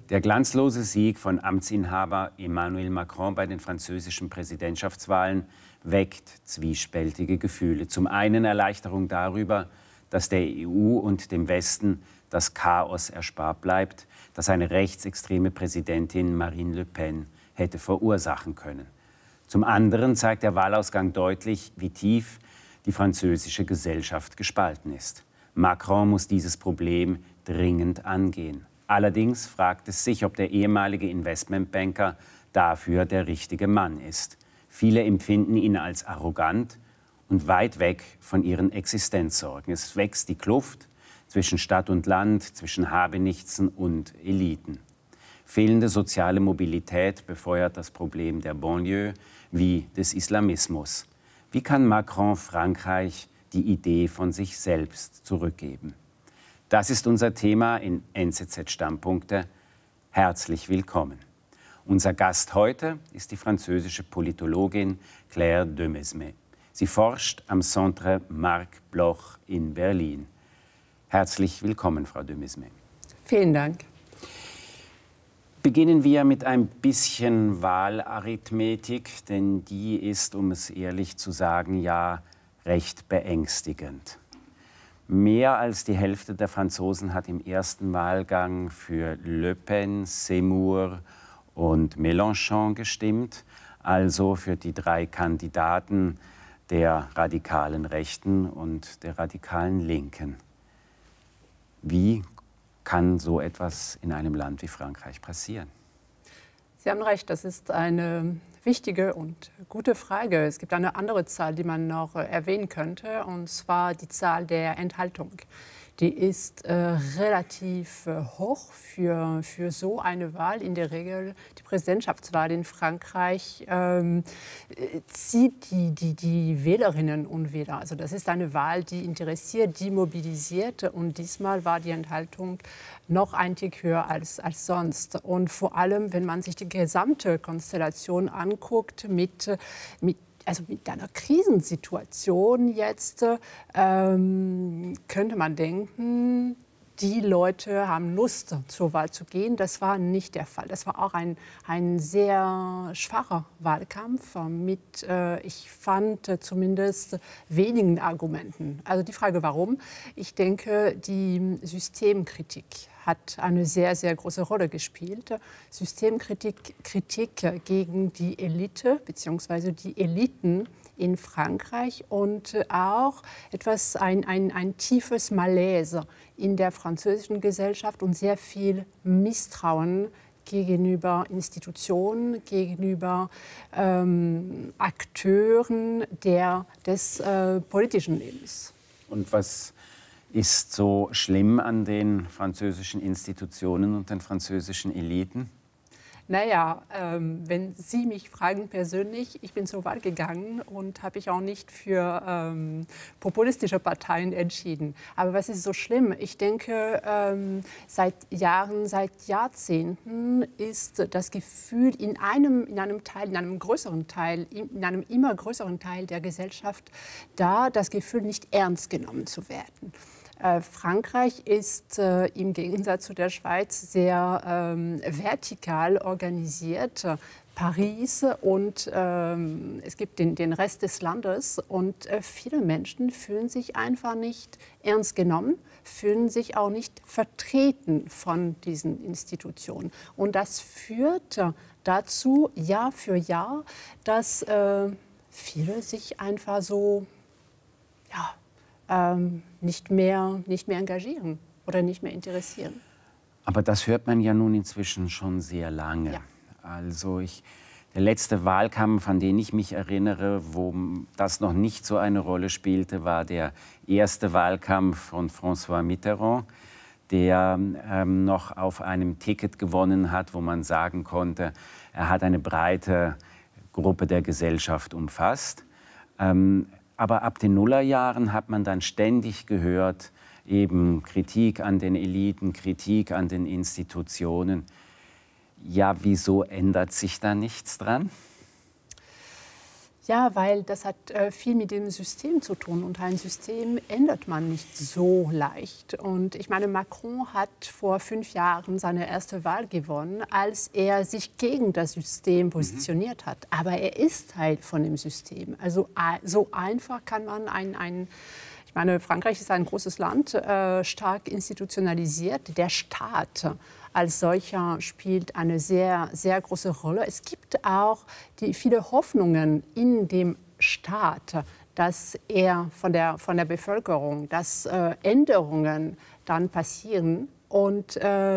Der glanzlose Sieg von Amtsinhaber Emmanuel Macron bei den französischen Präsidentschaftswahlen weckt zwiespältige Gefühle. Zum einen Erleichterung darüber, dass der EU und dem Westen das Chaos erspart bleibt, das eine rechtsextreme Präsidentin Marine Le Pen hätte verursachen können. Zum anderen zeigt der Wahlausgang deutlich, wie tief die französische Gesellschaft gespalten ist. Macron muss dieses Problem dringend angehen. Allerdings fragt es sich, ob der ehemalige Investmentbanker dafür der richtige Mann ist. Viele empfinden ihn als arrogant und weit weg von ihren Existenzsorgen. Es wächst die Kluft zwischen Stadt und Land, zwischen Habenichtsen und Eliten. Fehlende soziale Mobilität befeuert das Problem der Banlieue wie des Islamismus. Wie kann Macron Frankreich die Idee von sich selbst zurückgeben? Das ist unser Thema in NZZ Standpunkte. Herzlich willkommen. Unser Gast heute ist die französische Politologin Claire Demesme. Sie forscht am Centre Marc Bloch in Berlin. Herzlich willkommen, Frau Demesme. Vielen Dank. Beginnen wir mit ein bisschen Wahlarithmetik, denn die ist, um es ehrlich zu sagen, ja recht beängstigend. Mehr als die Hälfte der Franzosen hat im ersten Wahlgang für Le Pen, Zemmour und Mélenchon gestimmt, also für die drei Kandidaten der radikalen Rechten und der radikalen Linken. Wie kann so etwas in einem Land wie Frankreich passieren? Sie haben recht, das ist eine wichtige und gute Frage. Es gibt eine andere Zahl, die man noch erwähnen könnte, und zwar die Zahl der Enthaltung. Die ist relativ hoch für so eine Wahl. In der Regel, die Präsidentschaftswahl in Frankreich zieht die Wählerinnen und Wähler. Also das ist eine Wahl, die interessiert, die mobilisiert. Und diesmal war die Enthaltung noch ein Tick höher als sonst. Und vor allem, wenn man sich die gesamte Konstellation anguckt mit einer Krisensituation jetzt, könnte man denken, die Leute haben Lust, zur Wahl zu gehen. Das war nicht der Fall. Das war auch ein sehr schwacher Wahlkampf mit, ich fand, zumindest wenigen Argumenten. Also die Frage, warum? Ich denke, die Systemkritik hat eine sehr, sehr große Rolle gespielt. Systemkritik, Kritik gegen die Elite bzw. die Eliten in Frankreich und auch ein tiefes Malaise in der französischen Gesellschaft und sehr viel Misstrauen gegenüber Institutionen, gegenüber Akteuren des politischen Lebens. Und was ist so schlimm an den französischen Institutionen und den französischen Eliten? Naja, wenn Sie mich fragen persönlich, ich bin zur Wahl gegangen und habe ich auch nicht für populistische Parteien entschieden. Aber was ist so schlimm? Ich denke, seit Jahren, seit Jahrzehnten ist das Gefühl in einem immer größeren Teil der Gesellschaft da, das Gefühl, nicht ernst genommen zu werden. Frankreich ist im Gegensatz zu der Schweiz sehr vertikal organisiert. Paris und es gibt den Rest des Landes. Und viele Menschen fühlen sich einfach nicht ernst genommen, fühlen sich auch nicht vertreten von diesen Institutionen. Und das führt dazu, Jahr für Jahr, dass viele sich einfach so, nicht mehr engagieren oder nicht mehr interessieren. Aber das hört man ja nun inzwischen schon sehr lange. Ja. Also der letzte Wahlkampf, an den ich mich erinnere, wo das noch nicht so eine Rolle spielte, war der erste Wahlkampf von François Mitterrand, der noch auf einem Ticket gewonnen hat, wo man sagen konnte, er hat eine breite Gruppe der Gesellschaft umfasst. Aber ab den Nullerjahren hat man dann ständig gehört, eben Kritik an den Eliten, Kritik an den Institutionen. Ja, wieso ändert sich da nichts dran? Ja, weil das hat viel mit dem System zu tun. Und ein System ändert man nicht so leicht. Und ich meine, Macron hat vor 5 Jahren seine erste Wahl gewonnen, als er sich gegen das System positioniert hat. Aber er ist Teil von dem System. Also so einfach kann man ich meine, Frankreich ist ein großes Land, stark institutionalisiert. Der Staat als solcher spielt eine sehr, sehr große Rolle. Es gibt auch viele Hoffnungen in dem Staat, dass von der Bevölkerung, dass Änderungen dann passieren. Und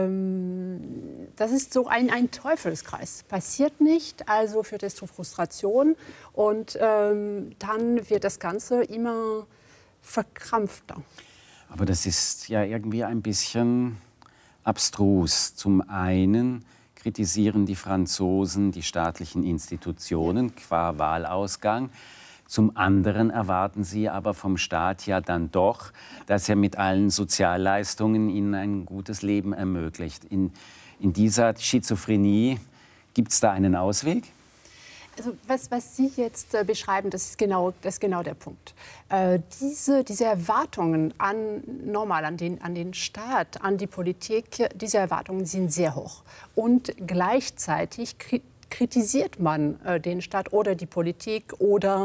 das ist so ein Teufelskreis. Passiert nicht, also führt es zu Frustration. Und dann wird das Ganze immer verkrampfter. Aber das ist ja irgendwie ein bisschen abstrus. Zum einen kritisieren die Franzosen die staatlichen Institutionen qua Wahlausgang. Zum anderen erwarten sie aber vom Staat ja dann doch, dass er mit allen Sozialleistungen ihnen ein gutes Leben ermöglicht. In dieser Schizophrenie gibt es da einen Ausweg? Also was Sie jetzt beschreiben, das ist genau der Punkt. Diese Erwartungen an den Staat, an die Politik, diese Erwartungen sind sehr hoch. Und gleichzeitig kritisiert man den Staat oder die Politik oder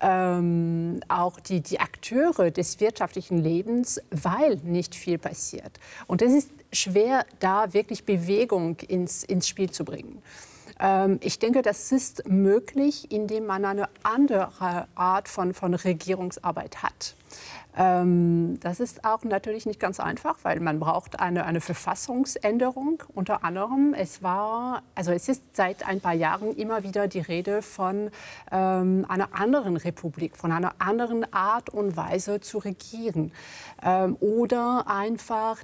auch die Akteure des wirtschaftlichen Lebens, weil nicht viel passiert. Und es ist schwer, da wirklich Bewegung ins Spiel zu bringen. Ich denke, das ist möglich, indem man eine andere Art von Regierungsarbeit hat. Das ist auch natürlich nicht ganz einfach, weil man braucht eine Verfassungsänderung. Unter anderem, es ist seit ein paar Jahren immer wieder die Rede von einer anderen Republik, von einer anderen Art und Weise zu regieren. Oder einfach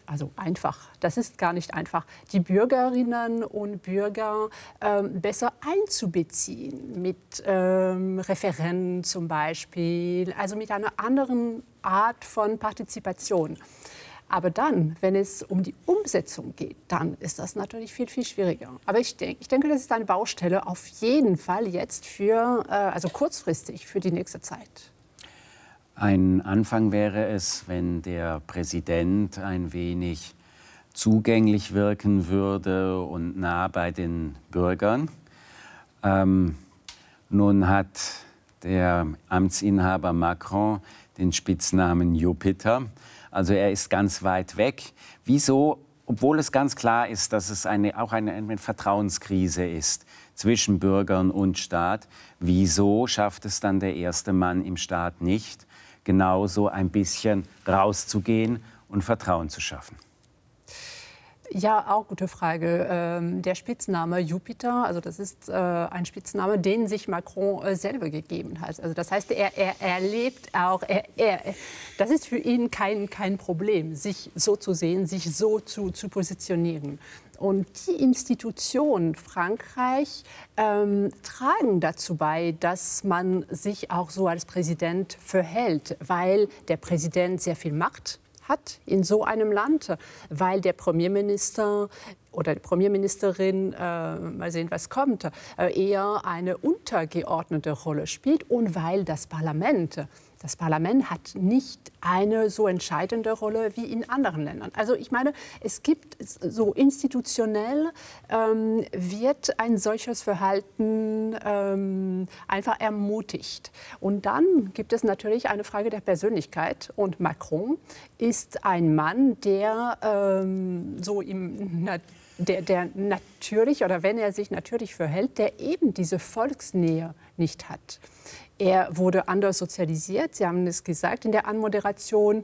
das ist gar nicht einfach, die Bürgerinnen und Bürger besser einzubeziehen mit Referenden zum Beispiel, also mit einer anderen Art von Partizipation. Aber dann, wenn es um die Umsetzung geht, dann ist das natürlich viel, viel schwieriger. Aber ich denke, das ist eine Baustelle auf jeden Fall jetzt also kurzfristig für die nächste Zeit. Ein Anfang wäre es, wenn der Präsident ein wenig zugänglich wirken würde und nah bei den Bürgern. Nun hat der Amtsinhaber Macron den Spitznamen Jupiter. Also er ist ganz weit weg. Wieso, obwohl es ganz klar ist, dass es auch eine Vertrauenskrise ist zwischen Bürgern und Staat, wieso schafft es dann der erste Mann im Staat nicht, genauso ein bisschen rauszugehen und Vertrauen zu schaffen? Ja, auch gute Frage. Der Spitzname Jupiter, also das ist ein Spitzname, den sich Macron selber gegeben hat. Also das heißt, er lebt auch, das ist für ihn kein Problem, sich so zu sehen, sich so zu positionieren. Und die Institutionen Frankreich tragen dazu bei, dass man sich auch so als Präsident verhält, weil der Präsident sehr viel Macht hat in so einem Land, weil der Premierminister oder die Premierministerin, mal sehen, was kommt, eher eine untergeordnete Rolle spielt und weil das Parlament hat nicht eine so entscheidende Rolle wie in anderen Ländern. Also ich meine, es gibt so institutionell wird ein solches Verhalten einfach ermutigt. Und dann gibt es natürlich eine Frage der Persönlichkeit. Und Macron ist ein Mann, der der natürlich, oder wenn er sich natürlich verhält, der eben diese Volksnähe nicht hat. Er wurde anders sozialisiert, Sie haben es gesagt in der Anmoderation,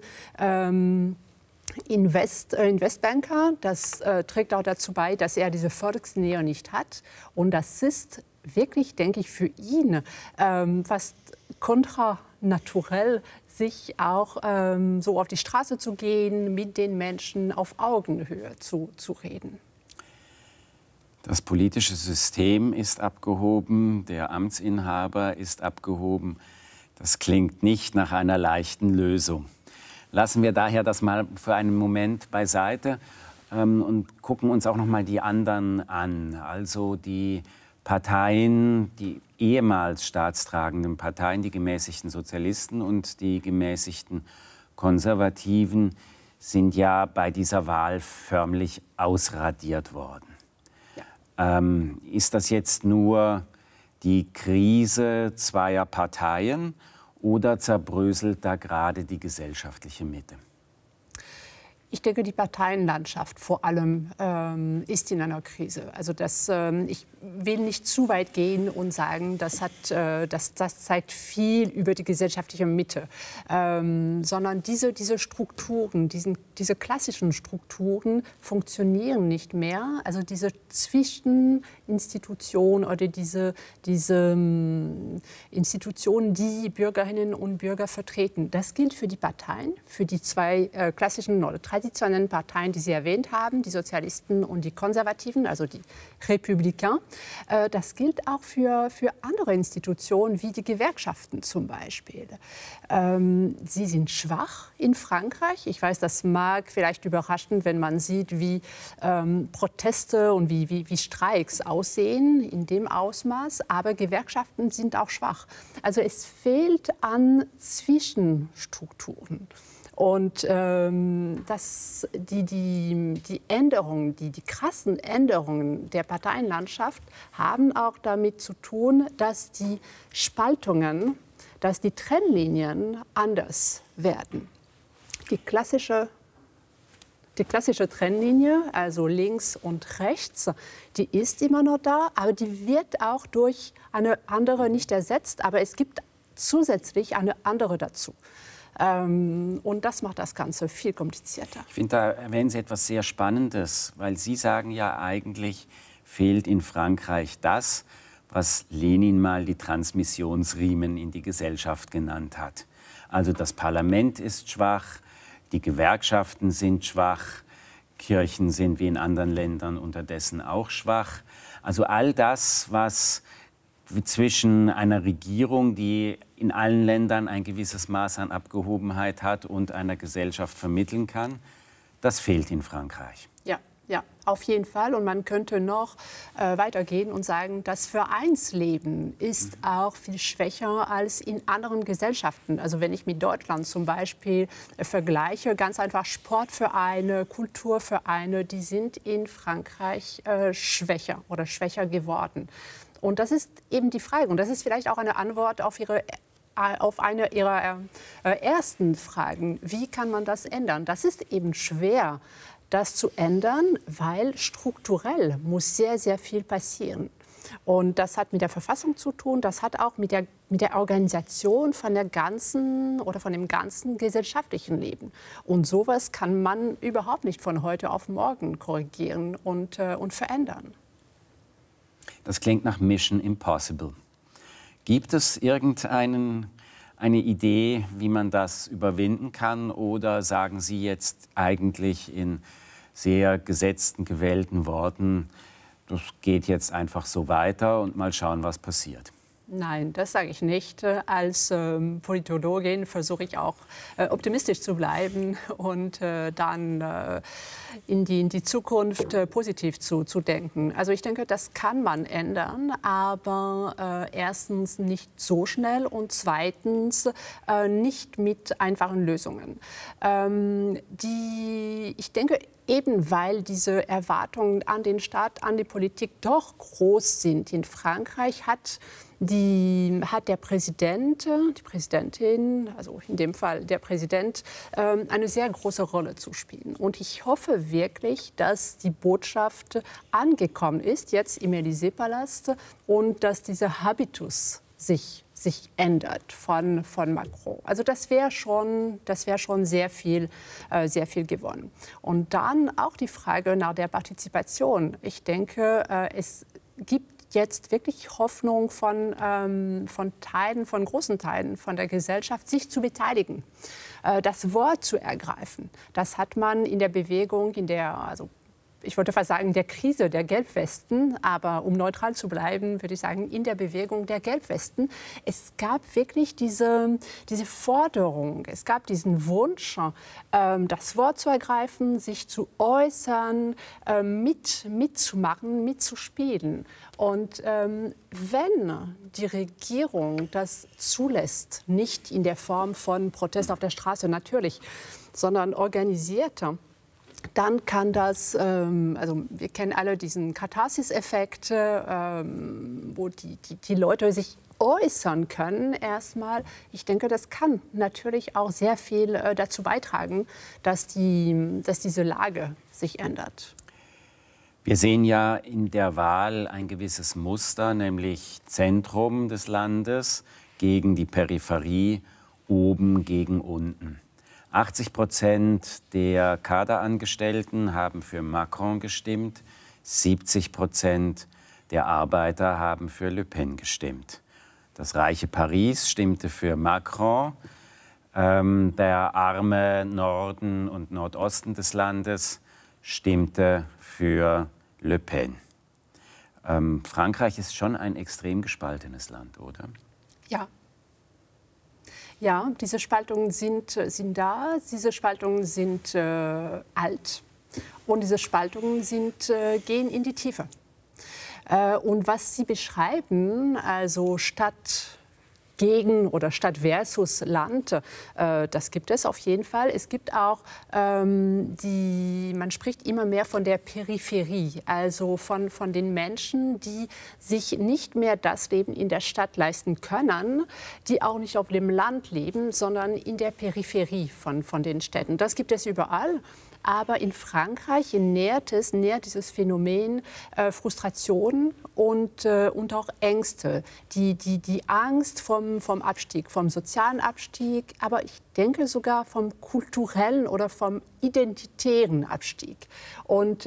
Investbanker. Das trägt auch dazu bei, dass er diese Volksnähe nicht hat. Und das ist wirklich, denke ich, für ihn fast kontranaturell, sich auch so auf die Straße zu gehen, mit den Menschen auf Augenhöhe zu reden. Das politische System ist abgehoben, der Amtsinhaber ist abgehoben. Das klingt nicht nach einer leichten Lösung. Lassen wir daher das mal für einen Moment beiseite und gucken uns auch noch mal die anderen an. Also die Parteien, die ehemals staatstragenden Parteien, die gemäßigten Sozialisten und die gemäßigten Konservativen, sind ja bei dieser Wahl förmlich ausradiert worden. Ja. Ist das jetzt nur die Krise zweier Parteien oder zerbröselt da gerade die gesellschaftliche Mitte? Ich denke, die Parteienlandschaft vor allem ist in einer Krise. Also ich will nicht zu weit gehen und sagen, das zeigt viel über die gesellschaftliche Mitte, sondern diese Strukturen, diese klassischen Strukturen funktionieren nicht mehr. Also diese Zwischeninstitutionen oder diese Institutionen, die Bürgerinnen und Bürger vertreten, das gilt für die Parteien, für die zwei klassischen oder traditionellen Parteien, die Sie erwähnt haben, die Sozialisten und die Konservativen, also die Républicains. Das gilt auch für andere Institutionen, wie die Gewerkschaften zum Beispiel. Sie sind schwach in Frankreich. Ich weiß, das mag vielleicht überraschen, wenn man sieht, wie Proteste und wie Streiks aussehen in dem Ausmaß. Aber Gewerkschaften sind auch schwach. Also es fehlt an Zwischenstrukturen. Und die Änderungen, die krassen Änderungen der Parteienlandschaft haben auch damit zu tun, dass die Spaltungen, dass die Trennlinien anders werden. Die klassische Trennlinie, also links und rechts, die ist immer noch da, aber die wird auch durch eine andere nicht ersetzt, aber es gibt zusätzlich eine andere dazu. Und das macht das Ganze viel komplizierter. Ich finde, da erwähnen Sie etwas sehr Spannendes, weil Sie sagen ja, eigentlich fehlt in Frankreich das, was Lenin mal die Transmissionsriemen in die Gesellschaft genannt hat. Also das Parlament ist schwach, die Gewerkschaften sind schwach, Kirchen sind wie in anderen Ländern unterdessen auch schwach. Also all das, was zwischen einer Regierung, die in allen Ländern ein gewisses Maß an Abgehobenheit hat und einer Gesellschaft vermitteln kann, das fehlt in Frankreich. Ja, auf jeden Fall. Und man könnte noch weitergehen und sagen, das Vereinsleben ist auch viel schwächer als in anderen Gesellschaften. Also wenn ich mit Deutschland zum Beispiel vergleiche, ganz einfach Sportvereine, Kulturvereine, die sind in Frankreich schwächer oder schwächer geworden. Und das ist eben die Frage. Und das ist vielleicht auch eine Antwort auf eine Ihrer ersten Fragen. Wie kann man das ändern? Das ist eben schwer, das zu ändern, weil strukturell muss sehr, sehr viel passieren. Und das hat mit der Verfassung zu tun, das hat auch mit der Organisation von der ganzen oder von dem ganzen gesellschaftlichen Leben. Und sowas kann man überhaupt nicht von heute auf morgen korrigieren und verändern. Das klingt nach Mission Impossible. Gibt es eine Idee, wie man das überwinden kann? Oder sagen Sie jetzt eigentlich in sehr gesetzten, gewählten Worten, das geht jetzt einfach so weiter und mal schauen, was passiert? Nein, das sage ich nicht. Als Politologin versuche ich auch optimistisch zu bleiben und dann in die Zukunft positiv zu denken. Also ich denke, das kann man ändern, aber erstens nicht so schnell und zweitens nicht mit einfachen Lösungen. Ich denke, eben weil diese Erwartungen an den Staat, an die Politik doch groß sind in Frankreich, hat der Präsident, die Präsidentin, also in dem Fall der Präsident, eine sehr große Rolle zu spielen. Und ich hoffe wirklich, dass die Botschaft angekommen ist, jetzt im Élysée-Palast, und dass dieser Habitus sich ändert von Macron. Also das wäre schon sehr viel gewonnen. Und dann auch die Frage nach der Partizipation. Ich denke, es gibt jetzt wirklich Hoffnung von großen Teilen von der Gesellschaft, sich zu beteiligen, das Wort zu ergreifen. Das hat man in der Bewegung, ich wollte fast sagen, der Krise der Gelbwesten, aber um neutral zu bleiben, würde ich sagen, in der Bewegung der Gelbwesten. Es gab wirklich diese Forderung, es gab diesen Wunsch, das Wort zu ergreifen, sich zu äußern, mitzumachen, mitzuspielen. Und wenn die Regierung das zulässt, nicht in der Form von Protest auf der Straße natürlich, sondern organisierter, dann kann das, also wir kennen alle diesen Katharsis-Effekt, wo die Leute sich äußern können erstmal. Ich denke, das kann natürlich auch sehr viel dazu beitragen, dass diese Lage sich ändert. Wir sehen ja in der Wahl ein gewisses Muster, nämlich Zentrum des Landes gegen die Peripherie, oben gegen unten. 80% der Kaderangestellten haben für Macron gestimmt, 70% der Arbeiter haben für Le Pen gestimmt. Das reiche Paris stimmte für Macron, der arme Norden und Nordosten des Landes stimmte für Le Pen. Frankreich ist schon ein extrem gespaltenes Land, oder? Ja. Ja, diese Spaltungen sind da, diese Spaltungen sind alt und diese Spaltungen gehen in die Tiefe. Und was Sie beschreiben, also Stadt gegen oder Stadt versus Land, das gibt es auf jeden Fall. Es gibt auch, man spricht immer mehr von der Peripherie, also von den Menschen, die sich nicht mehr das Leben in der Stadt leisten können, die auch nicht auf dem Land leben, sondern in der Peripherie von den Städten. Das gibt es überall. Aber in Frankreich nährt dieses Phänomen Frustration und auch Ängste. Die Angst vom Abstieg, vom sozialen Abstieg, aber ich denke sogar vom kulturellen oder vom identitären Abstieg. Und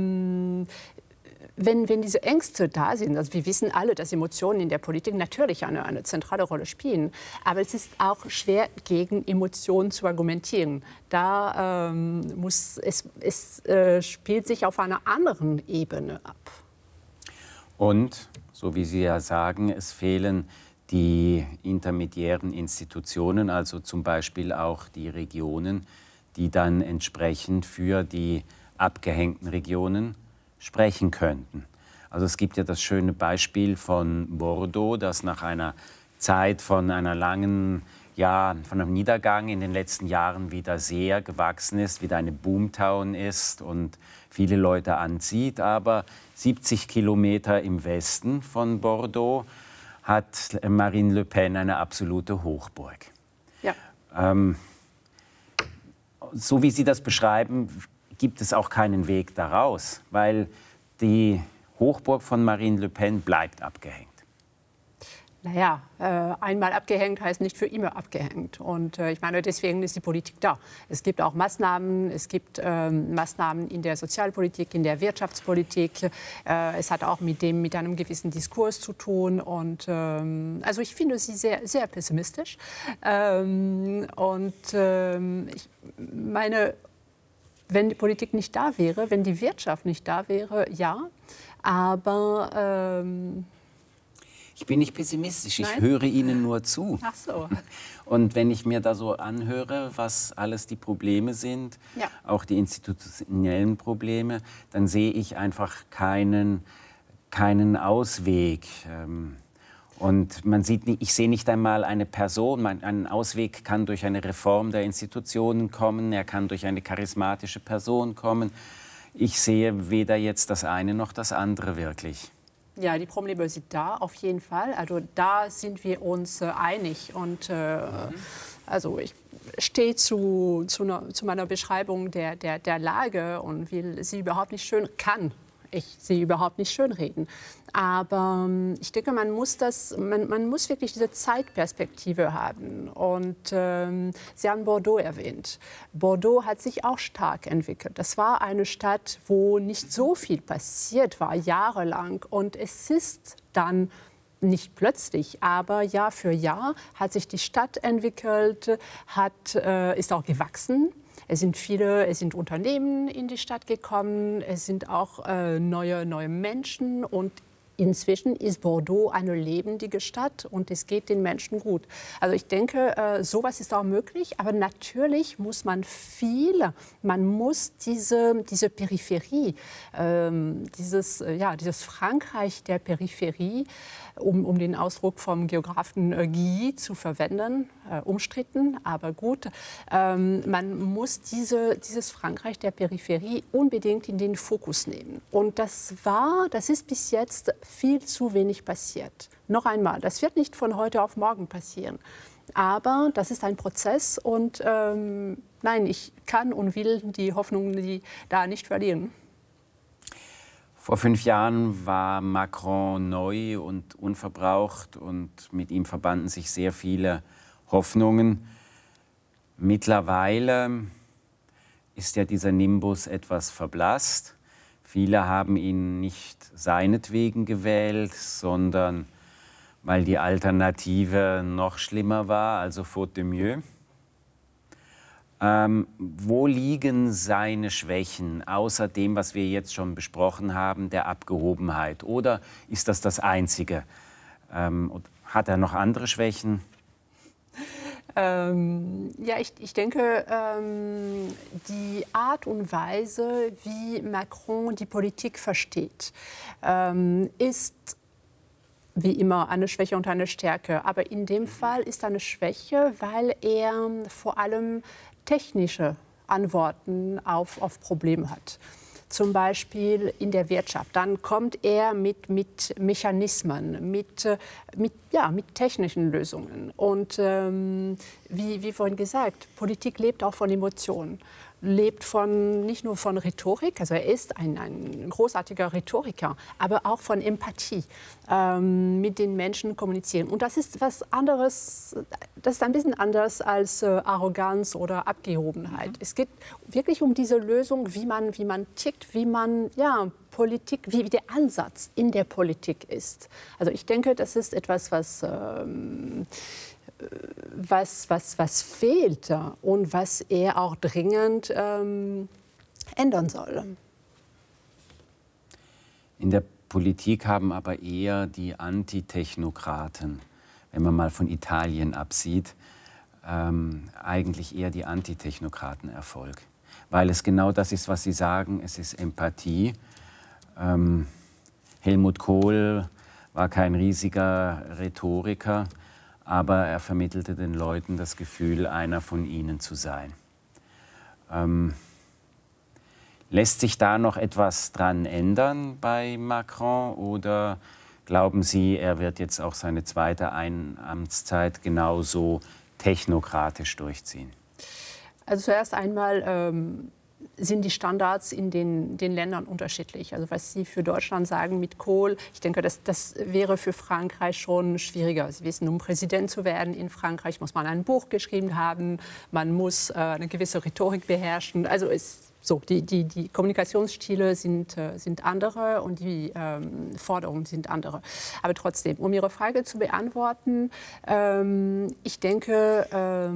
wenn diese Ängste da sind, also wir wissen alle, dass Emotionen in der Politik natürlich eine zentrale Rolle spielen, aber es ist auch schwer, gegen Emotionen zu argumentieren. Da es spielt sich auf einer anderen Ebene ab. Und, so wie Sie ja sagen, es fehlen die intermediären Institutionen, also zum Beispiel auch die Regionen, die dann entsprechend für die abgehängten Regionen sprechen könnten. Also es gibt ja das schöne Beispiel von Bordeaux, das nach einer Zeit von einer langen, von einem Niedergang in den letzten Jahren wieder sehr gewachsen ist, wieder eine Boomtown ist und viele Leute anzieht. Aber 70 Kilometer im Westen von Bordeaux hat Marine Le Pen eine absolute Hochburg. Ja. So wie Sie das beschreiben, gibt es auch keinen Weg daraus, weil die Hochburg von Marine Le Pen bleibt abgehängt. Naja, einmal abgehängt heißt nicht für immer abgehängt. Und ich meine, deswegen ist die Politik da. Es gibt auch Maßnahmen, es gibt Maßnahmen in der Sozialpolitik, in der Wirtschaftspolitik. Es hat auch mit einem gewissen Diskurs zu tun. Und also ich finde sie sehr, sehr pessimistisch. Ich meine, wenn die Politik nicht da wäre, wenn die Wirtschaft nicht da wäre, ja. Aber ich bin nicht pessimistisch, nein? Ich höre Ihnen nur zu. Ach so. Und wenn ich mir da so anhöre, was alles die Probleme sind, ja, auch die institutionellen Probleme, dann sehe ich einfach keinen Ausweg. Und ich sehe nicht einmal eine Person. Ein Ausweg kann durch eine Reform der Institutionen kommen, er kann durch eine charismatische Person kommen. Ich sehe weder jetzt das eine noch das andere wirklich. Ja, die Probleme sind da, auf jeden Fall. Also da sind wir uns einig. Und also ich stehe zu meiner Beschreibung der Lage und will sie überhaupt nicht schönreden. Aber ich denke, man muss wirklich diese Zeitperspektive haben. Und Sie haben Bordeaux erwähnt. Bordeaux hat sich auch stark entwickelt. Das war eine Stadt, wo nicht so viel passiert war, jahrelang. Und es ist dann nicht plötzlich, aber Jahr für Jahr hat sich die Stadt entwickelt, ist auch gewachsen. Es sind Unternehmen in die Stadt gekommen, es sind auch neue Menschen und inzwischen ist Bordeaux eine lebendige Stadt und es geht den Menschen gut. Also ich denke, sowas ist auch möglich, aber natürlich muss man muss diese Peripherie, dieses Frankreich der Peripherie, um den Ausdruck vom Geografen Guy zu verwenden, umstritten, aber gut. Man muss dieses Frankreich der Peripherie unbedingt in den Fokus nehmen. Und das ist bis jetzt viel zu wenig passiert. Noch einmal, das wird nicht von heute auf morgen passieren. Aber das ist ein Prozess und nein, ich kann und will die Hoffnung da nicht verlieren. Vor 5 Jahren war Macron neu und unverbraucht und mit ihm verbanden sich sehr viele Hoffnungen. Mittlerweile ist ja dieser Nimbus etwas verblasst. Viele haben ihn nicht seinetwegen gewählt, sondern weil die Alternative noch schlimmer war, also faute de mieux. Wo liegen seine Schwächen, außer dem, was wir jetzt schon besprochen haben, der Abgehobenheit? Oder ist das Einzige? Hat er noch andere Schwächen? Ja, ich denke, die Art und Weise, wie Macron die Politik versteht, ist wie immer eine Schwäche und eine Stärke. Aber in dem Fall ist eine Schwäche, weil er vor allem technische Antworten auf Probleme hat. Zum Beispiel in der Wirtschaft. Dann kommt er mit Mechanismen, mit technischen Lösungen. Und wie vorhin gesagt, Politik lebt auch von Emotionen. Lebt nicht nur von Rhetorik, also er ist ein großartiger Rhetoriker, aber auch von Empathie, mit den Menschen kommunizieren. Und das ist was anderes, das ist ein bisschen anders als Arroganz oder Abgehobenheit. Es geht wirklich um diese Lösung, wie man tickt, Politik, wie der Ansatz in der Politik ist. Also ich denke, das ist etwas, was fehlt und was er auch dringend ändern soll. In der Politik haben aber eher die Antitechnokraten, wenn man mal von Italien absieht, eigentlich eher die Antitechnokraten Erfolg. Weil es genau das ist, was Sie sagen, es ist Empathie. Helmut Kohl war kein riesiger Rhetoriker, aber er vermittelte den Leuten das Gefühl, einer von ihnen zu sein. Lässt sich da noch etwas dran ändern bei Macron oder glauben Sie, er wird jetzt auch seine zweite Amtszeit genauso technokratisch durchziehen? Also zuerst einmal sind die Standards in den Ländern unterschiedlich. Also was Sie für Deutschland sagen mit Kohl, ich denke, das wäre für Frankreich schon schwieriger. Sie wissen, um Präsident zu werden in Frankreich muss man ein Buch geschrieben haben, man muss eine gewisse Rhetorik beherrschen. Also die Kommunikationsstile sind andere und die Forderungen sind andere. Aber trotzdem, um Ihre Frage zu beantworten, ich denke,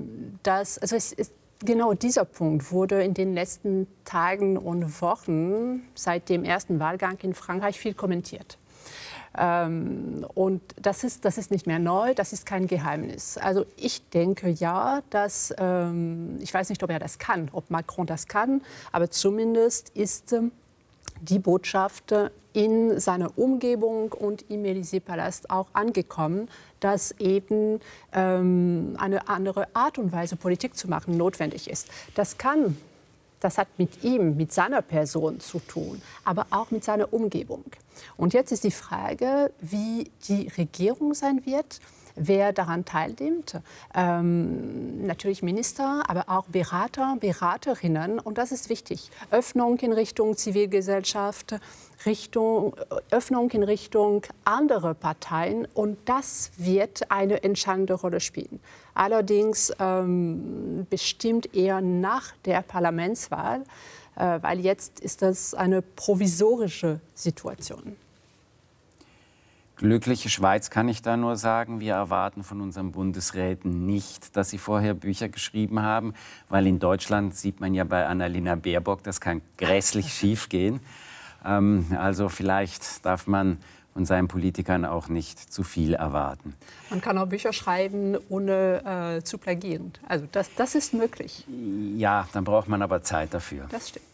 genau dieser Punkt wurde in den letzten Tagen und Wochen seit dem ersten Wahlgang in Frankreich viel kommentiert. Und das ist nicht mehr neu, das ist kein Geheimnis. Also ich denke ja, dass, ich weiß nicht, ob er das kann, ob Macron das kann, aber zumindest ist die Botschaft in seiner Umgebung und im Élysée-Palast auch angekommen, dass eben eine andere Art und Weise, Politik zu machen, notwendig ist. Das hat mit ihm, mit seiner Person zu tun, aber auch mit seiner Umgebung. Und jetzt ist die Frage, wie die Regierung sein wird, wer daran teilnimmt. Natürlich Minister, aber auch Berater, Beraterinnen. Und das ist wichtig. Öffnung in Richtung Zivilgesellschaft, Öffnung in Richtung andere Parteien. Und das wird eine entscheidende Rolle spielen. Allerdings bestimmt eher nach der Parlamentswahl, weil jetzt ist das eine provisorische Situation. Glückliche Schweiz kann ich da nur sagen, wir erwarten von unseren Bundesräten nicht, dass sie vorher Bücher geschrieben haben, weil in Deutschland sieht man ja bei Annalena Baerbock, das kann grässlich schief gehen. Also vielleicht darf man von seinen Politikern auch nicht zu viel erwarten. Man kann auch Bücher schreiben, ohne zu plagieren. Also das ist möglich. Ja, dann braucht man aber Zeit dafür. Das stimmt.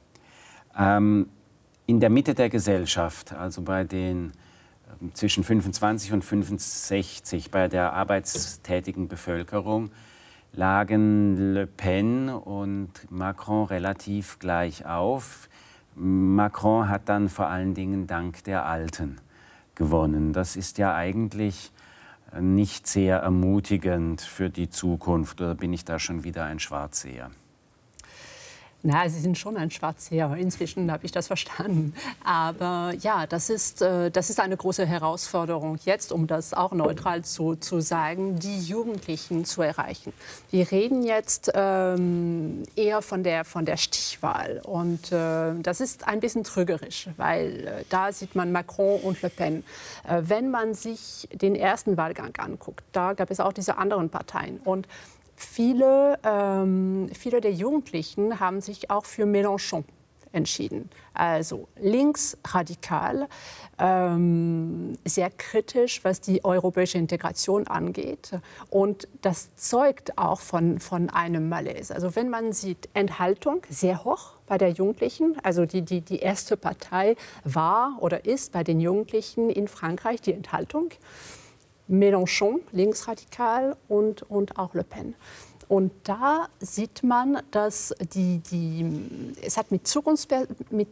In der Mitte der Gesellschaft, also bei den zwischen 25 und 65, bei der arbeitstätigen Bevölkerung, lagen Le Pen und Macron relativ gleich auf. Macron hat dann vor allen Dingen dank der Alten gewonnen. Das ist ja eigentlich nicht sehr ermutigend für die Zukunft. Oder bin ich da schon wieder ein Schwarzseher? Na, Sie sind schon ein Schwarzseher. Inzwischen habe ich das verstanden. Aber ja, das ist eine große Herausforderung jetzt, um das auch neutral zu sagen, die Jugendlichen zu erreichen. Wir reden jetzt eher von der Stichwahl. Und das ist ein bisschen trügerisch, weil da sieht man Macron und Le Pen. Wenn man sich den ersten Wahlgang anguckt, da gab es auch diese anderen Parteien. Und viele der Jugendlichen haben sich auch für Mélenchon entschieden. Also linksradikal, sehr kritisch, was die europäische Integration angeht. Und das zeugt auch von einem Malaise. Also wenn man sieht, Enthaltung sehr hoch bei der Jugendlichen. Also die erste Partei war oder ist bei den Jugendlichen in Frankreich die Enthaltung. Mélenchon, linksradikal und auch Le Pen. Und da sieht man, dass es hat mit Zukunft, wie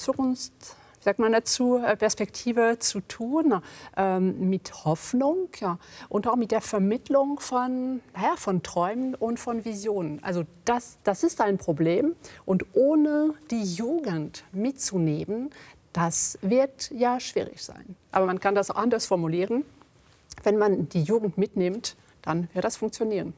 sagt man dazu, Perspektive zu tun, mit Hoffnung, ja, und auch mit der Vermittlung von Träumen und von Visionen. Also das ist ein Problem. Und ohne die Jugend mitzunehmen, das wird ja schwierig sein. Aber man kann das auch anders formulieren. Wenn man die Jugend mitnimmt, dann wird das funktionieren.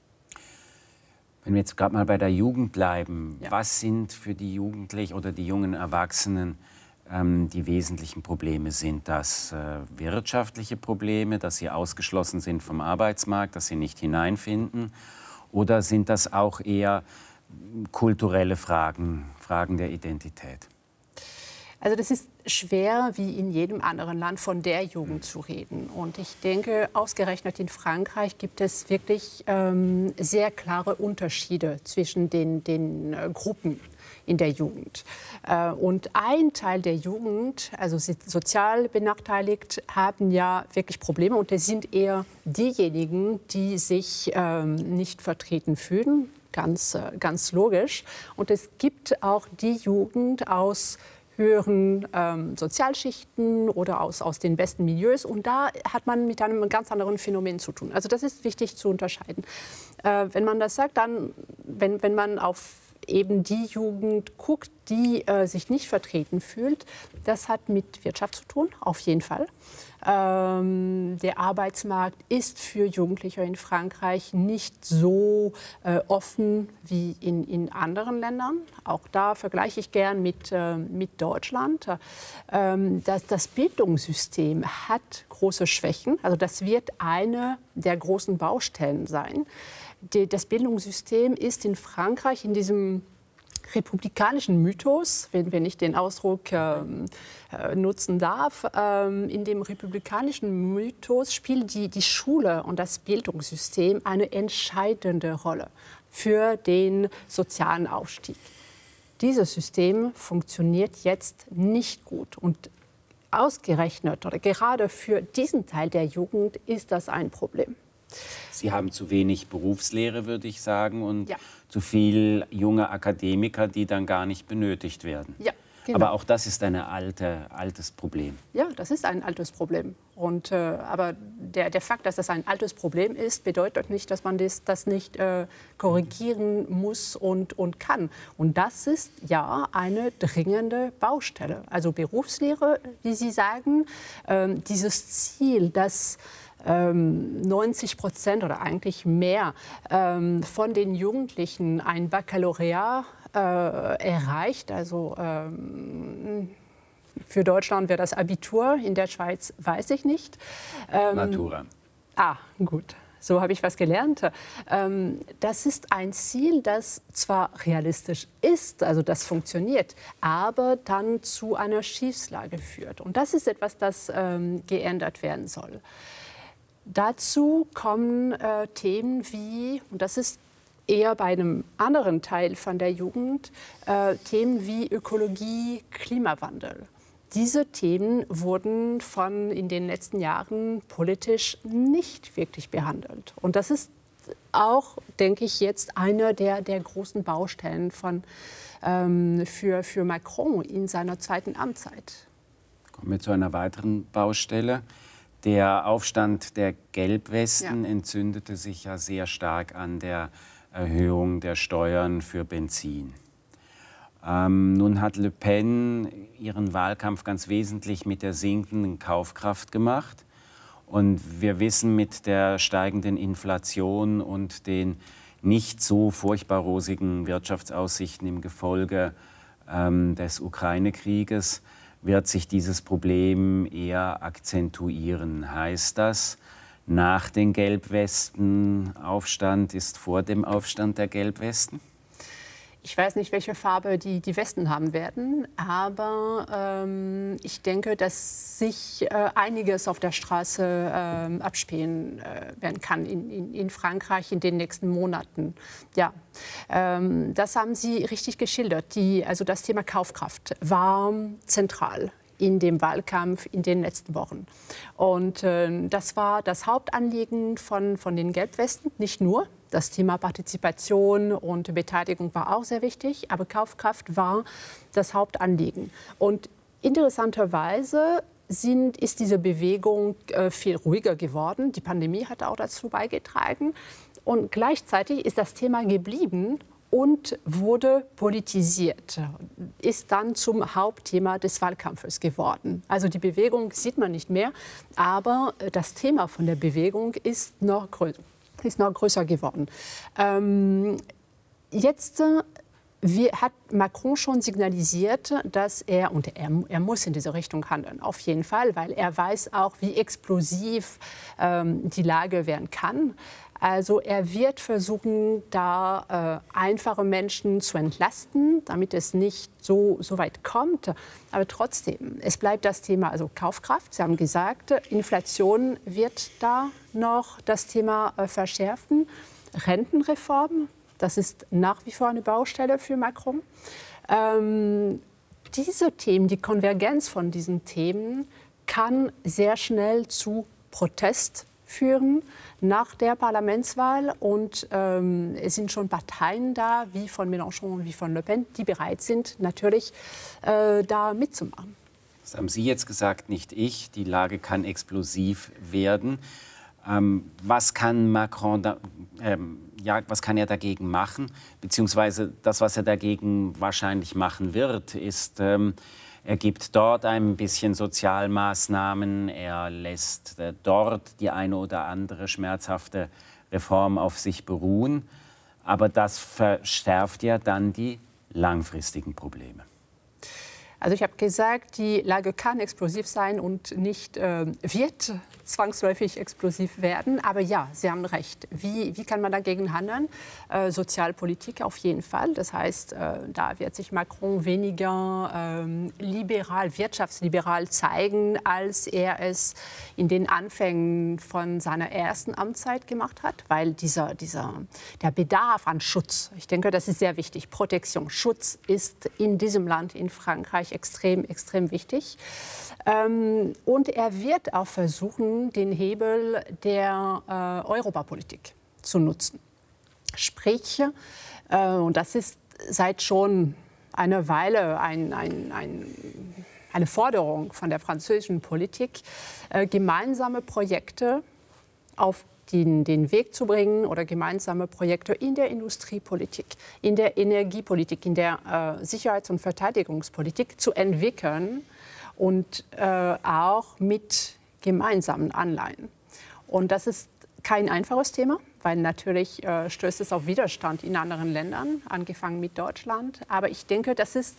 Wenn wir jetzt gerade mal bei der Jugend bleiben, ja. Was sind für die Jugendlichen oder die jungen Erwachsenen die wesentlichen Probleme? Sind das wirtschaftliche Probleme, dass sie ausgeschlossen sind vom Arbeitsmarkt, dass sie nicht hineinfinden? Oder sind das auch eher kulturelle Fragen, Fragen der Identität? Also das ist schwer, wie in jedem anderen Land, von der Jugend zu reden. Und ich denke, ausgerechnet in Frankreich gibt es wirklich sehr klare Unterschiede zwischen den Gruppen in der Jugend. Und ein Teil der Jugend, also sozial benachteiligt, haben ja wirklich Probleme. Und das sind eher diejenigen, die sich nicht vertreten fühlen. Ganz logisch. Und es gibt auch die Jugend aus höheren Sozialschichten oder aus den besten Milieus. Und da hat man mit einem ganz anderen Phänomen zu tun. Also das ist wichtig zu unterscheiden. Wenn man das sagt, dann, wenn man auf eben die Jugend guckt, die sich nicht vertreten fühlt, das hat mit Wirtschaft zu tun, auf jeden Fall. Der Arbeitsmarkt ist für Jugendliche in Frankreich nicht so offen wie in anderen Ländern. Auch da vergleiche ich gern mit Deutschland. Das Bildungssystem hat große Schwächen. Also das wird eine der großen Baustellen sein. Das Bildungssystem ist in Frankreich in diesem republikanischen Mythos, wenn ich den Ausdruck nutzen darf, in dem republikanischen Mythos spielt die Schule und das Bildungssystem eine entscheidende Rolle für den sozialen Aufstieg. Dieses System funktioniert jetzt nicht gut. Und ausgerechnet oder gerade für diesen Teil der Jugend ist das ein Problem. Sie haben zu wenig Berufslehre, würde ich sagen, und ja. zu viel junge Akademiker, die dann gar nicht benötigt werden. Ja, genau. Aber auch das ist ein altes Problem. Ja, das ist ein altes Problem. Und, aber der Fakt, dass das ein altes Problem ist, bedeutet nicht, dass man das nicht korrigieren muss und kann. Und das ist ja eine dringende Baustelle. Also Berufslehre, wie Sie sagen, dieses Ziel, dass 90% oder eigentlich mehr von den Jugendlichen ein Baccalaureat erreicht, also Für Deutschland wäre das Abitur, in der Schweiz weiß ich nicht. Matura. Gut. So habe ich was gelernt. Das ist ein Ziel, das zwar realistisch ist, also das funktioniert, aber dann zu einer Schieflage führt. Und das ist etwas, das geändert werden soll. Dazu kommen Themen wie, und das ist eher bei einem anderen Teil von der Jugend, Themen wie Ökologie, Klimawandel. Diese Themen wurden in den letzten Jahren politisch nicht wirklich behandelt. Und das ist auch, denke ich, jetzt einer der großen Baustellen für Macron in seiner zweiten Amtszeit. Kommen wir zu einer weiteren Baustelle. Der Aufstand der Gelbwesten entzündete sich ja sehr stark an der Erhöhung der Steuern für Benzin. Nun hat Le Pen ihren Wahlkampf ganz wesentlich mit der sinkenden Kaufkraft gemacht. Und wir wissen, mit der steigenden Inflation und den nicht so furchtbar rosigen Wirtschaftsaussichten im Gefolge des Ukraine-Krieges wird sich dieses Problem eher akzentuieren. Heißt das, nach dem Gelbwesten-Aufstand ist vor dem Aufstand der Gelbwesten? Ich weiß nicht, welche Farbe die Westen haben werden, aber ich denke, dass sich einiges auf der Straße abspielen werden kann in Frankreich in den nächsten Monaten. Ja, das haben Sie richtig geschildert. Also das Thema Kaufkraft war zentral in dem Wahlkampf in den letzten Wochen. Und das war das Hauptanliegen von den Gelbwesten, nicht nur. Das Thema Partizipation und Beteiligung war auch sehr wichtig, aber Kaufkraft war das Hauptanliegen. Und interessanterweise ist diese Bewegung viel ruhiger geworden. Die Pandemie hat auch dazu beigetragen. Und gleichzeitig ist das Thema geblieben und wurde politisiert, ist dann zum Hauptthema des Wahlkampfes geworden. Also die Bewegung sieht man nicht mehr, aber das Thema von der Bewegung ist noch größer geworden. Jetzt hat Macron schon signalisiert, dass er muss in diese Richtung handeln, auf jeden Fall, weil er weiß auch, wie explosiv die Lage werden kann. Also er wird versuchen, da einfache Menschen zu entlasten, damit es nicht so weit kommt. Aber trotzdem, es bleibt das Thema also Kaufkraft. Sie haben gesagt, Inflation wird da noch das Thema verschärfen. Rentenreform, das ist nach wie vor eine Baustelle für Macron. Diese Themen, die Konvergenz von diesen Themen kann sehr schnell zu Protest führen nach der Parlamentswahl. Und es sind schon Parteien da, wie von Mélenchon und wie von Le Pen, die bereit sind, natürlich da mitzumachen. Das haben Sie jetzt gesagt, nicht ich. Die Lage kann explosiv werden. Was kann Macron was kann er dagegen machen? Beziehungsweise das, was er dagegen wahrscheinlich machen wird, ist, er gibt dort ein bisschen Sozialmaßnahmen, er lässt dort die eine oder andere schmerzhafte Reform auf sich beruhen. Aber das verschärft ja dann die langfristigen Probleme. Also ich habe gesagt, die Lage kann explosiv sein und nicht wird zwangsläufig explosiv werden. Aber ja, Sie haben recht. Wie kann man dagegen handeln? Sozialpolitik auf jeden Fall. Das heißt, da wird sich Macron weniger wirtschaftsliberal zeigen, als er es in den Anfängen von seiner ersten Amtszeit gemacht hat. Weil der Bedarf an Schutz, ich denke, das ist sehr wichtig. Protektion, Schutz ist in diesem Land, in Frankreich, extrem, extrem wichtig. Und er wird auch versuchen, den Hebel der Europapolitik zu nutzen. Sprich, und das ist seit schon einer Weile eine Forderung von der französischen Politik, gemeinsame Projekte auf den Weg zu bringen oder gemeinsame Projekte in der Industriepolitik, in der Energiepolitik, in der Sicherheits- und Verteidigungspolitik zu entwickeln und auch mit gemeinsamen Anleihen. Und das ist kein einfaches Thema, weil natürlich stößt es auf Widerstand in anderen Ländern, angefangen mit Deutschland. Aber ich denke, das ist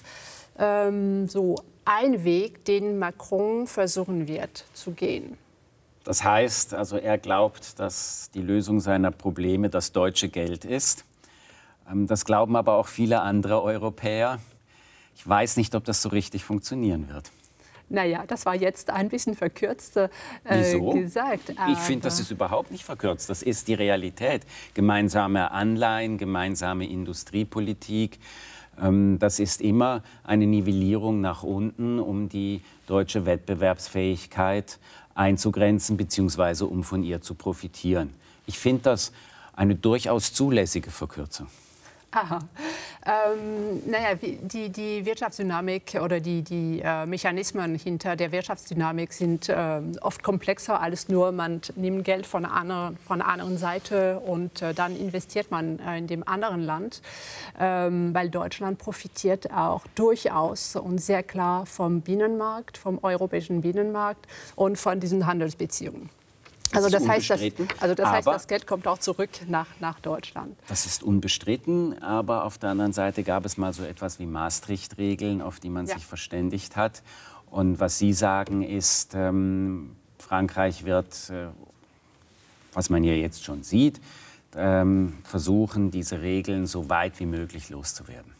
so ein Weg, den Macron versuchen wird zu gehen. Das heißt, also er glaubt, dass die Lösung seiner Probleme das deutsche Geld ist. Das glauben aber auch viele andere Europäer. Ich weiß nicht, ob das so richtig funktionieren wird. Naja, das war jetzt ein bisschen verkürzt gesagt. Ich finde, das ist überhaupt nicht verkürzt. Das ist die Realität. Gemeinsame Anleihen, gemeinsame Industriepolitik. Das ist immer eine Nivellierung nach unten, um die deutsche Wettbewerbsfähigkeit einzugrenzen bzw. um von ihr zu profitieren. Ich finde das eine durchaus zulässige Verkürzung. Aha. Naja, die Wirtschaftsdynamik oder die Mechanismen hinter der Wirtschaftsdynamik sind oft komplexer als nur, man nimmt Geld von einer anderen Seite und dann investiert man in dem anderen Land, weil Deutschland profitiert auch durchaus und sehr klar vom Binnenmarkt, vom europäischen Binnenmarkt und von diesen Handelsbeziehungen. Also das heißt, das Geld kommt auch zurück nach Deutschland. Das ist unbestritten, aber auf der anderen Seite gab es mal so etwas wie Maastricht-Regeln, auf die man sich verständigt hat. Und was Sie sagen ist, Frankreich wird, was man ja jetzt schon sieht, versuchen, diese Regeln so weit wie möglich loszuwerden.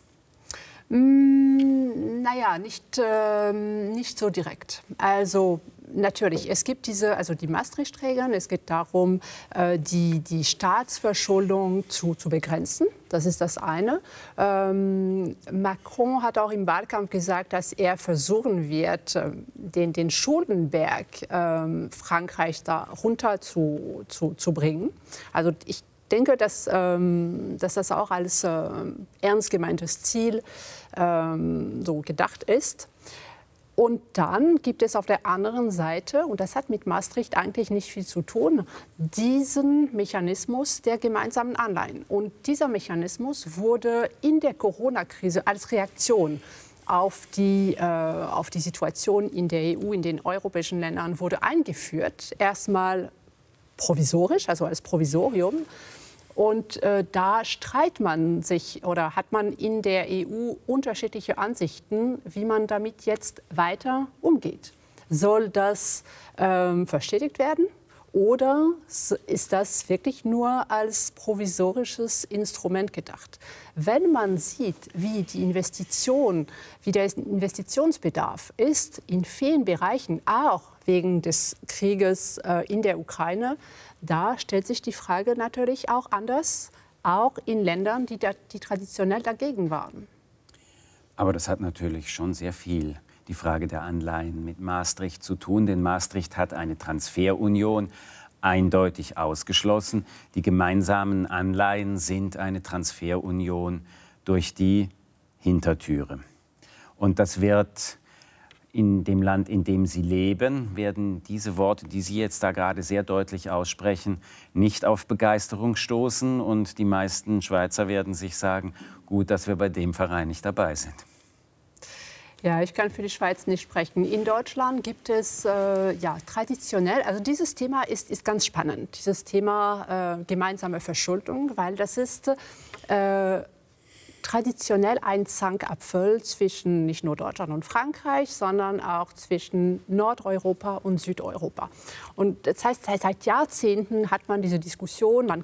Naja, nicht so direkt. Also natürlich, es gibt die Maastricht-Regeln. Es geht darum, die Staatsverschuldung zu begrenzen. Das ist das eine. Macron hat auch im Wahlkampf gesagt, dass er versuchen wird, den Schuldenberg Frankreichs da runter zu bringen. Also ich denke, dass das auch als ernst gemeintes Ziel so gedacht ist. Und dann gibt es auf der anderen Seite, und das hat mit Maastricht eigentlich nicht viel zu tun, diesen Mechanismus der gemeinsamen Anleihen. Und dieser Mechanismus wurde in der Corona-Krise als Reaktion auf die Situation in der EU, in den europäischen Ländern, wurde eingeführt. Erstmal provisorisch, also als Provisorium. Und da streitet man sich oder hat man in der EU unterschiedliche Ansichten, wie man damit jetzt weiter umgeht. Soll das verstetigt werden oder ist das wirklich nur als provisorisches Instrument gedacht? Wenn man sieht, wie der Investitionsbedarf ist in vielen Bereichen, auch wegen des Krieges in der Ukraine, da stellt sich die Frage natürlich auch anders, auch in Ländern, die traditionell dagegen waren. Aber das hat natürlich schon sehr viel, die Frage der Anleihen, mit Maastricht zu tun. Denn Maastricht hat eine Transferunion eindeutig ausgeschlossen. Die gemeinsamen Anleihen sind eine Transferunion durch die Hintertüre. Und das wird in dem Land, in dem Sie leben, werden diese Worte, die Sie jetzt da gerade sehr deutlich aussprechen, nicht auf Begeisterung stoßen. Und die meisten Schweizer werden sich sagen, gut, dass wir bei dem Verein nicht dabei sind. Ja, ich kann für die Schweiz nicht sprechen. In Deutschland gibt es traditionell, also dieses Thema ist ganz spannend, dieses Thema gemeinsame Verschuldung, weil das ist traditionell ein Zankapfel zwischen nicht nur Deutschland und Frankreich, sondern auch zwischen Nordeuropa und Südeuropa. Und das heißt, seit Jahrzehnten hat man diese Diskussion, man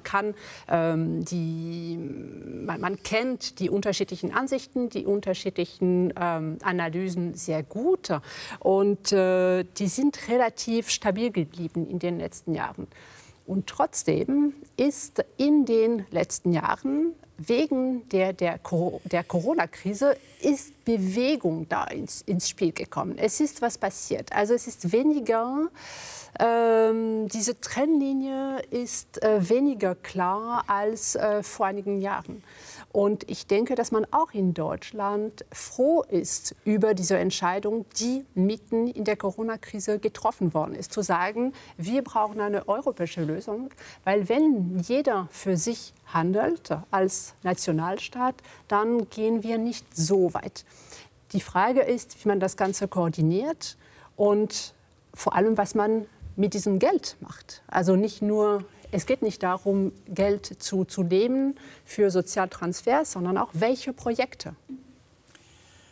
kennt die unterschiedlichen Ansichten, die unterschiedlichen Analysen sehr gut. Und die sind relativ stabil geblieben in den letzten Jahren. Und trotzdem ist in den letzten Jahren wegen der Corona-Krise ist Bewegung da ins Spiel gekommen. Es ist was passiert. Also es ist weniger, diese Trennlinie ist weniger klar als vor einigen Jahren. Und ich denke, dass man auch in Deutschland froh ist über diese Entscheidung, die mitten in der Corona-Krise getroffen worden ist. Zu sagen, wir brauchen eine europäische Lösung, weil wenn jeder für sich handelt als Nationalstaat, dann gehen wir nicht so weit. Die Frage ist, wie man das Ganze koordiniert und vor allem, was man mit diesem Geld macht. Also nicht nur, es geht nicht darum, Geld zu nehmen für Sozialtransfers, sondern auch welche Projekte.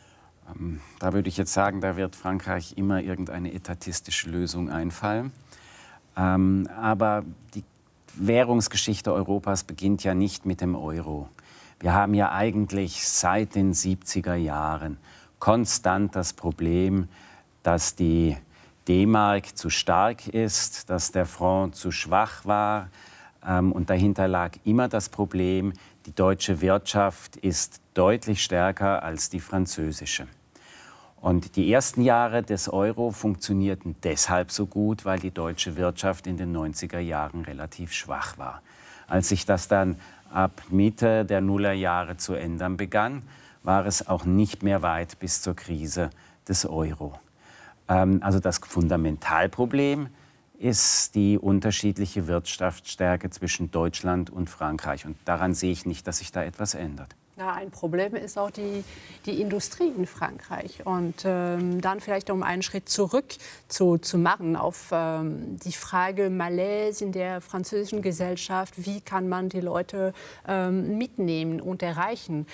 Da würde ich jetzt sagen, da wird Frankreich immer irgendeine etatistische Lösung einfallen. Aber die Währungsgeschichte Europas beginnt ja nicht mit dem Euro. Wir haben ja eigentlich seit den 70er Jahren konstant das Problem, dass die D-Mark zu stark ist, dass der Franc zu schwach war. Und dahinter lag immer das Problem, die deutsche Wirtschaft ist deutlich stärker als die französische. Und die ersten Jahre des Euro funktionierten deshalb so gut, weil die deutsche Wirtschaft in den 90er Jahren relativ schwach war. Als sich das dann ab Mitte der Nullerjahre zu ändern begann, war es auch nicht mehr weit bis zur Krise des Euro. Also das Fundamentalproblem ist die unterschiedliche Wirtschaftsstärke zwischen Deutschland und Frankreich. Und daran sehe ich nicht, dass sich da etwas ändert. Ja, ein Problem ist auch die Industrie in Frankreich. Und dann vielleicht um einen Schritt zurück zu machen auf die Frage Malaise in der französischen Gesellschaft. Wie kann man die Leute mitnehmen und erreichen?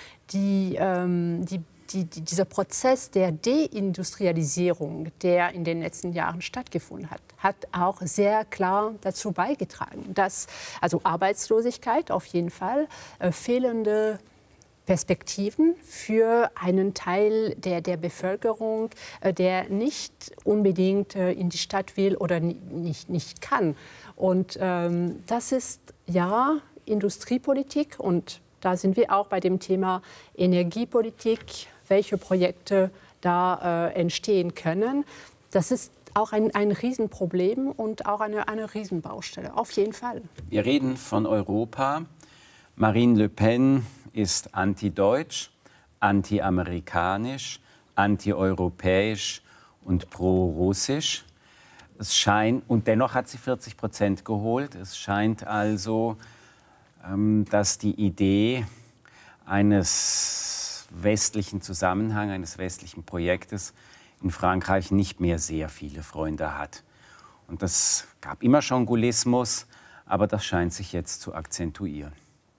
Dieser Prozess der Deindustrialisierung, der in den letzten Jahren stattgefunden hat, hat auch sehr klar dazu beigetragen, dass also Arbeitslosigkeit auf jeden Fall, fehlende Perspektiven für einen Teil der Bevölkerung, der nicht unbedingt in die Stadt will oder nicht kann. Und das ist ja Industriepolitik, und da sind wir auch bei dem Thema Energiepolitik, welche Projekte da entstehen können. Das ist auch ein Riesenproblem und auch eine Riesenbaustelle, auf jeden Fall. Wir reden von Europa. Marine Le Pen ist anti-deutsch, anti-amerikanisch, anti-europäisch und pro-russisch. Es scheint, und dennoch hat sie 40% geholt. Es scheint also, dass die Idee eines westlichen Zusammenhangs, eines westlichen Projektes in Frankreich nicht mehr sehr viele Freunde hat. Und das gab immer schon Gaullismus, aber das scheint sich jetzt zu akzentuieren.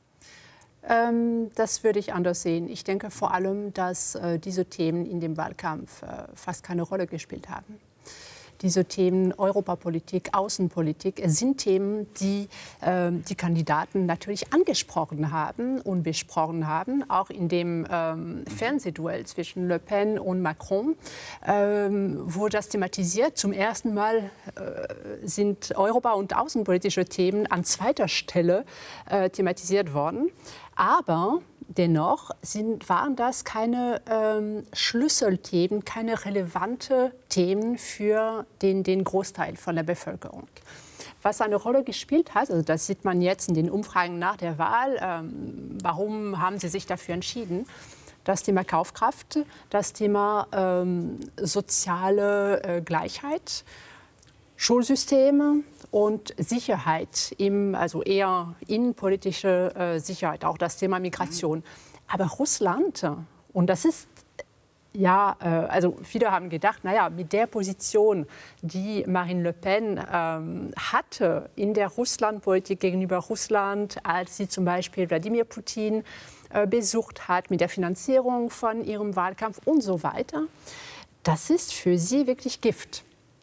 Das würde ich anders sehen. Ich denke vor allem, dass diese Themen in dem Wahlkampf fast keine Rolle gespielt haben. Diese Themen Europapolitik, Außenpolitik sind Themen, die die Kandidaten natürlich angesprochen haben und besprochen haben, auch in dem Fernsehduell zwischen Le Pen und Macron, wurde das thematisiert. Zum ersten Mal sind Europa- und außenpolitische Themen an zweiter Stelle thematisiert worden. Aber dennoch waren das keine Schlüsselthemen, keine relevanten Themen für den Großteil von der Bevölkerung. Was eine Rolle gespielt hat, also das sieht man jetzt in den Umfragen nach der Wahl, warum haben sie sich dafür entschieden? Das Thema Kaufkraft, das Thema soziale Gleichheit, Schulsysteme und Sicherheit, also eher innenpolitische Sicherheit, auch das Thema Migration. Aber Russland, und das ist ja, also viele haben gedacht, naja, mit der Position, die Marine Le Pen hatte in der Russlandpolitik gegenüber Russland, als sie zum Beispiel Wladimir Putin besucht hat, mit der Finanzierung von ihrem Wahlkampf und so weiter, das ist für sie wirklich Gift.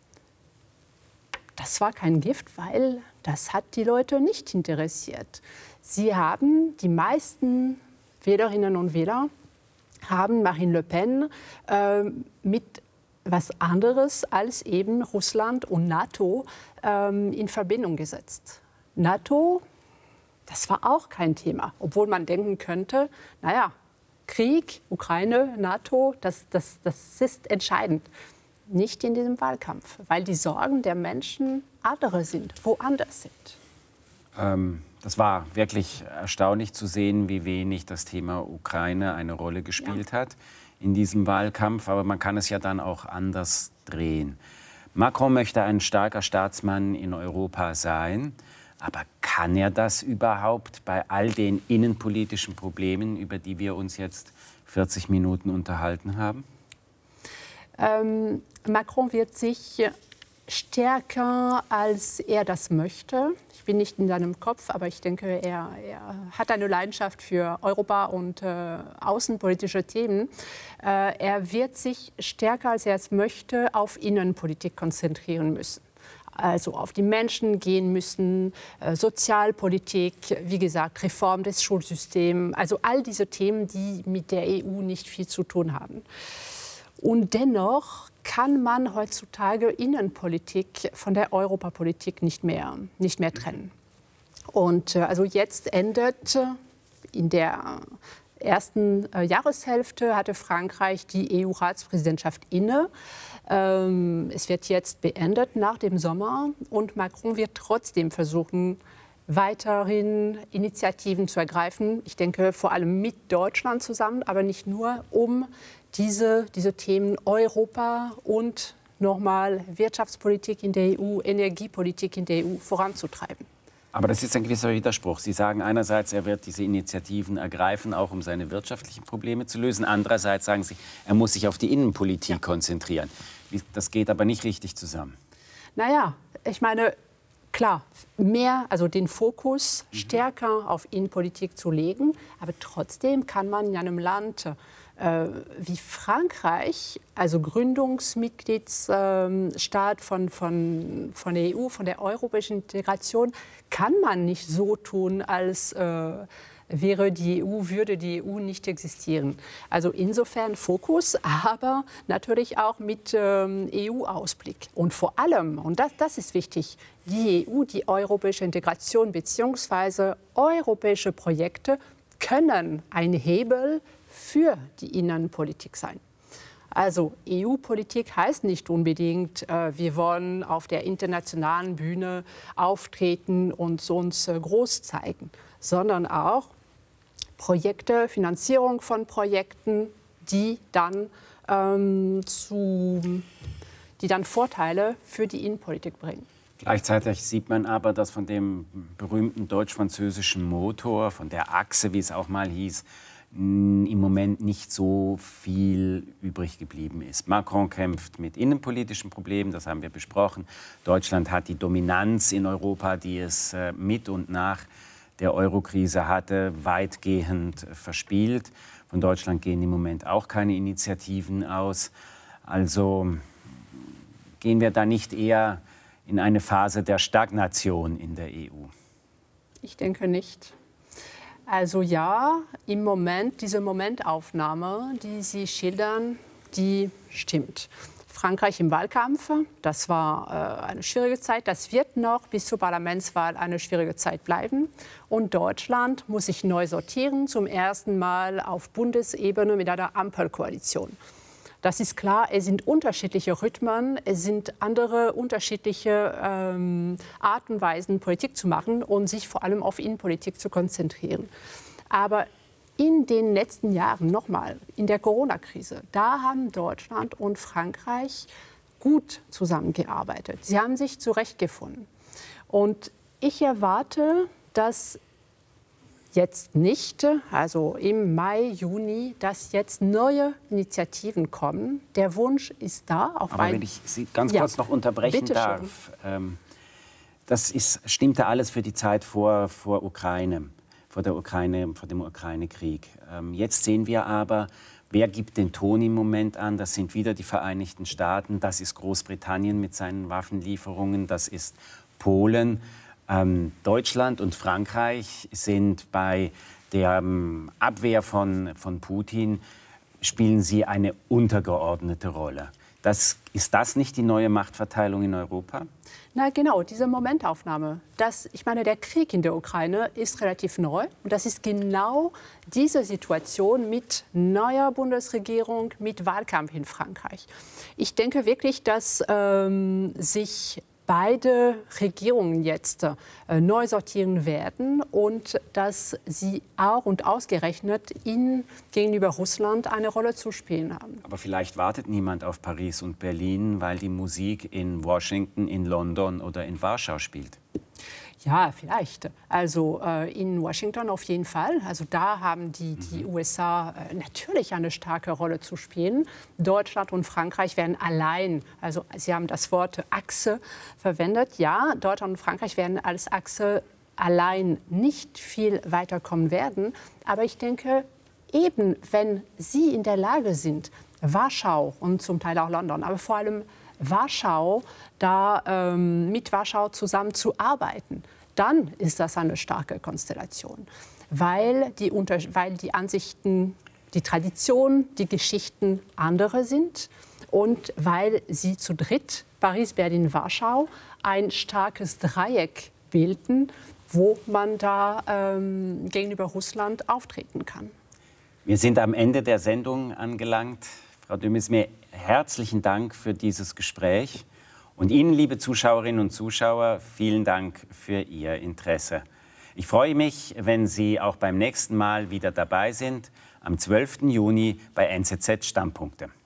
Das war kein Gift, weil das hat die Leute nicht interessiert. Sie haben, die meisten Wählerinnen und Wähler, haben Marine Le Pen mit was anderes als eben Russland und NATO in Verbindung gesetzt. NATO, das war auch kein Thema, obwohl man denken könnte, naja, Krieg, Ukraine, NATO, das ist entscheidend. Nicht in diesem Wahlkampf, weil die Sorgen der Menschen andere sind, woanders sind. Das war wirklich erstaunlich zu sehen, wie wenig das Thema Ukraine eine Rolle gespielt hat in diesem Wahlkampf. Aber man kann es ja dann auch anders drehen. Macron möchte ein starker Staatsmann in Europa sein. Aber kann er das überhaupt bei all den innenpolitischen Problemen, über die wir uns jetzt 40 Minuten unterhalten haben? Macron wird sich stärker, als er das möchte. Ich bin nicht in seinem Kopf, aber ich denke, er hat eine Leidenschaft für Europa und außenpolitische Themen. Er wird sich stärker, als er es möchte, auf Innenpolitik konzentrieren müssen. Also auf die Menschen gehen müssen, Sozialpolitik, wie gesagt, Reform des Schulsystems, also all diese Themen, die mit der EU nicht viel zu tun haben. Und dennoch kann man heutzutage Innenpolitik von der Europapolitik nicht mehr trennen. Und also jetzt endet in der ersten Jahreshälfte hatte Frankreich die EU-Ratspräsidentschaft inne. Es wird jetzt beendet nach dem Sommer und Macron wird trotzdem versuchen, weiterhin Initiativen zu ergreifen. Ich denke vor allem mit Deutschland zusammen, aber nicht nur, um diese Themen Europa und nochmal Wirtschaftspolitik in der EU, Energiepolitik in der EU voranzutreiben. Aber das ist ein gewisser Widerspruch. Sie sagen einerseits, er wird diese Initiativen ergreifen, auch um seine wirtschaftlichen Probleme zu lösen. Andererseits sagen Sie, er muss sich auf die Innenpolitik konzentrieren. Das geht aber nicht richtig zusammen. Naja, ich meine, klar, mehr, also den Fokus stärker auf Innenpolitik zu legen. Aber trotzdem kann man in einem Land wie Frankreich, also Gründungsmitgliedsstaat von der EU, von der europäischen Integration, kann man nicht so tun, als würde die EU nicht existieren. Also insofern Fokus, aber natürlich auch mit EU-Ausblick. Und vor allem, und das ist wichtig, die EU, die europäische Integration bzw. europäische Projekte können ein Hebel für die Innenpolitik sein. Also EU-Politik heißt nicht unbedingt, wir wollen auf der internationalen Bühne auftreten und uns groß zeigen, sondern auch Projekte, Finanzierung von Projekten, die dann Vorteile für die Innenpolitik bringen. Gleichzeitig sieht man aber, dass von dem berühmten deutsch-französischen Motor, von der Achse, wie es auch mal hieß, im Moment nicht so viel übrig geblieben ist. Macron kämpft mit innenpolitischen Problemen, das haben wir besprochen. Deutschland hat die Dominanz in Europa, die es mit und nach der Eurokrise hatte, weitgehend verspielt. Von Deutschland gehen im Moment auch keine Initiativen aus. Also gehen wir da nicht eher in eine Phase der Stagnation in der EU? Ich denke nicht. Also ja, im Moment, diese Momentaufnahme, die Sie schildern, die stimmt. Frankreich im Wahlkampf, das war eine schwierige Zeit. Das wird noch bis zur Parlamentswahl eine schwierige Zeit bleiben. Und Deutschland muss sich neu sortieren, zum ersten Mal auf Bundesebene mit einer Ampelkoalition. Das ist klar, es sind unterschiedliche Rhythmen, es sind andere unterschiedliche Arten und Weisen, Politik zu machen und sich vor allem auf Innenpolitik zu konzentrieren. Aber in den letzten Jahren, nochmal, in der Corona-Krise, da haben Deutschland und Frankreich gut zusammengearbeitet. Sie haben sich zurechtgefunden. Und ich erwarte, dass jetzt nicht, also im Mai, Juni, dass jetzt neue Initiativen kommen. Der Wunsch ist da. Aber wenn ich Sie ganz kurz noch unterbrechen darf, stimmte alles für die Zeit vor dem Ukraine-Krieg. Jetzt sehen wir aber, wer gibt den Ton im Moment an? Das sind wieder die Vereinigten Staaten, das ist Großbritannien mit seinen Waffenlieferungen, das ist Polen. Deutschland und Frankreich sind bei der Abwehr von Putin, spielen sie eine untergeordnete Rolle. Ist das nicht die neue Machtverteilung in Europa? Na genau, diese Momentaufnahme. Ich meine, der Krieg in der Ukraine ist relativ neu. Und das ist genau diese Situation mit neuer Bundesregierung, mit Wahlkampf in Frankreich. Ich denke wirklich, dass sich beide Regierungen jetzt neu sortieren werden und dass sie auch und ausgerechnet gegenüber Russland eine Rolle zu spielen haben. Aber vielleicht wartet niemand auf Paris und Berlin, weil die Musik in Washington, in London oder in Warschau spielt. Ja, vielleicht. Also in Washington auf jeden Fall. Also da haben die USA natürlich eine starke Rolle zu spielen. Deutschland und Frankreich werden allein, also Sie haben das Wort Achse verwendet. Ja, Deutschland und Frankreich werden als Achse allein nicht viel weiterkommen werden. Aber ich denke, eben wenn Sie in der Lage sind, Warschau und zum Teil auch London, aber vor allem Warschau, da mit Warschau zusammenzuarbeiten, dann ist das eine starke Konstellation, weil die Ansichten, die Tradition, die Geschichten andere sind und weil sie zu dritt, Paris, Berlin, Warschau, ein starkes Dreieck bilden, wo man da gegenüber Russland auftreten kann. Wir sind am Ende der Sendung angelangt. Frau de Maizière, herzlichen Dank für dieses Gespräch. Und Ihnen, liebe Zuschauerinnen und Zuschauer, vielen Dank für Ihr Interesse. Ich freue mich, wenn Sie auch beim nächsten Mal wieder dabei sind, am 12. Juni bei NZZ Standpunkte.